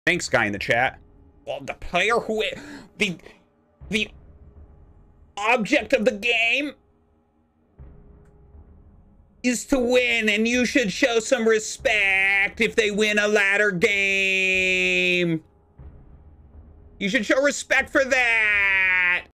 Thanks, guy in the chat. Well, the player who... The object of the game is to win, and you should show some respect if they win a ladder game. You should show respect for that.